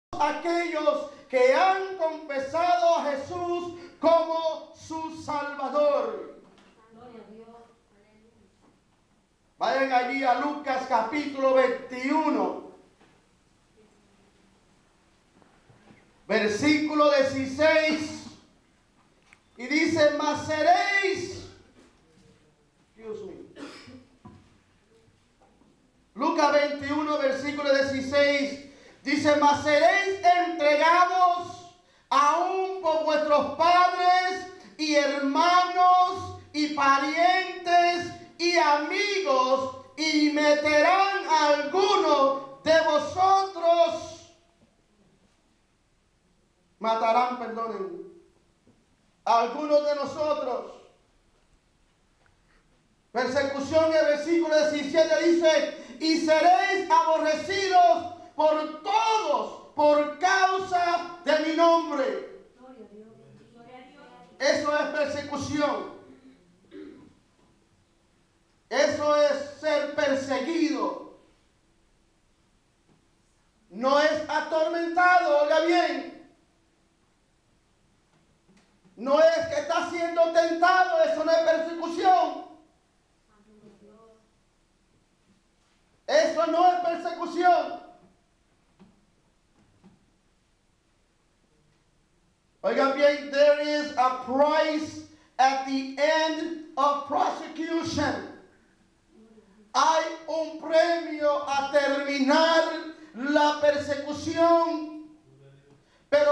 aquellos que han confesado a Jesús como su Salvador. Vayan allí a Lucas capítulo 21, versículo 16, y dice: mas seréis, Lucas 21, versículo 16, dice: mas seréis entregados aún por vuestros padres y hermanos y parientes y amigos, y meterán a alguno de vosotros, matarán, perdonen, a algunos de nosotros. Persecución, en el versículo 17 dice: y seréis aborrecidos por todos por causa de mi nombre. Eso es persecución. Eso es ser perseguido. No es atormentado, oiga bien. No es que está siendo tentado, eso no es persecución. Eso no es persecución. Oigan bien, there is a price at the end of persecution. Hay un premio a terminar la persecución, pero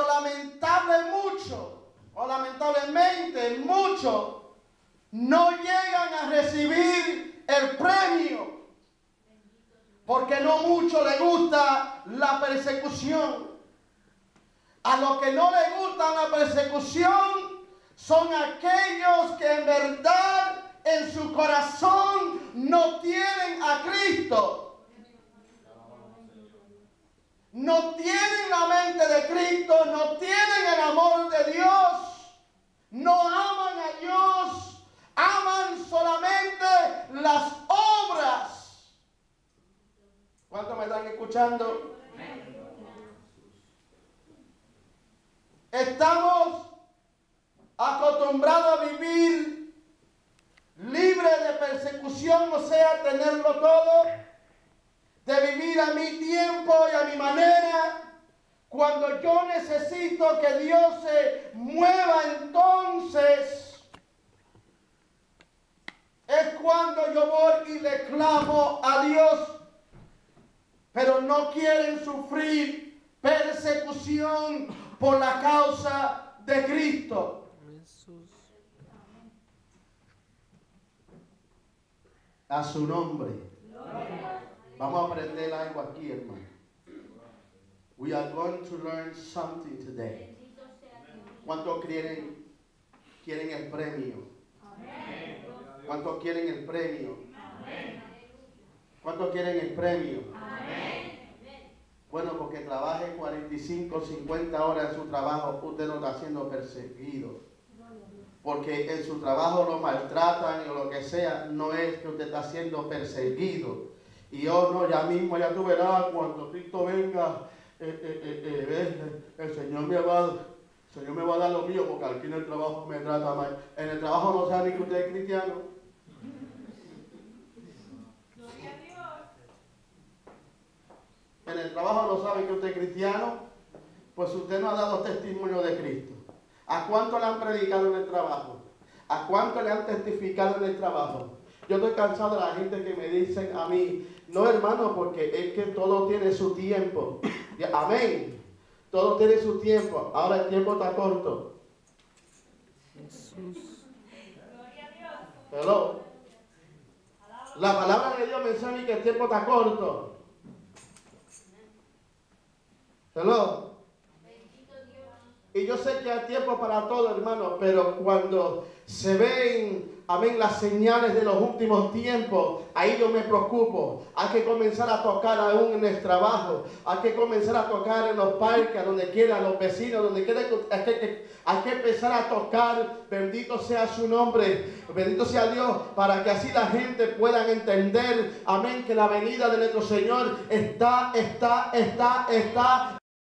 lamentablemente muchos no llegan a recibir el premio, porque no mucho le gusta la persecución. A los que no les gusta la persecución son aquellos que en verdad en su corazón no tienen a Cristo. No tienen la mente de Cristo, no tienen el amor de Dios, no aman a Dios, aman solamente las obras. ¿Cuántos me están escuchando? Estamos acostumbrados a vivir libre de persecución, o sea, tenerlo todo, de vivir a mi tiempo y a mi manera. Cuando yo necesito que Dios se mueva, entonces es cuando yo voy y le clamo a Dios. Pero no quieren sufrir persecución por la causa de Cristo. Jesús. A su nombre. Vamos a aprender algo aquí, hermano. We are going to learn something today. ¿Cuántos quieren el premio? ¿Cuántos quieren el premio? ¿Cuántos quieren el premio? Bueno, porque trabaje 45, 50 horas en su trabajo, usted no está siendo perseguido. Porque en su trabajo lo maltratan o lo que sea, no es que usted está siendo perseguido. Y oh no, ya mismo, ya tú verás, cuando Cristo venga, el Señor me va a dar lo mío, porque aquí en el trabajo me trata mal. En el trabajo no sabe ni que usted es cristiano. En el trabajo no sabe que usted es cristiano, pues usted no ha dado testimonio de Cristo. ¿A cuánto le han predicado en el trabajo? ¿A cuánto le han testificado en el trabajo? Yo estoy cansado de la gente que me dicen a mí: no, hermano, porque es que todo tiene su tiempo. Amén. Todo tiene su tiempo. Ahora el tiempo está corto. Jesús. Hello. La palabra de Dios me enseña que el tiempo está corto. Hello. Y yo sé que hay tiempo para todo, hermano, pero cuando se ven, amén, las señales de los últimos tiempos, ahí yo me preocupo. Hay que comenzar a tocar aún en el trabajo, hay que comenzar a tocar en los parques, donde quiera, los vecinos, donde quiera, hay que empezar a tocar. Bendito sea su nombre, bendito sea Dios, para que así la gente pueda entender, amén, que la venida de nuestro Señor está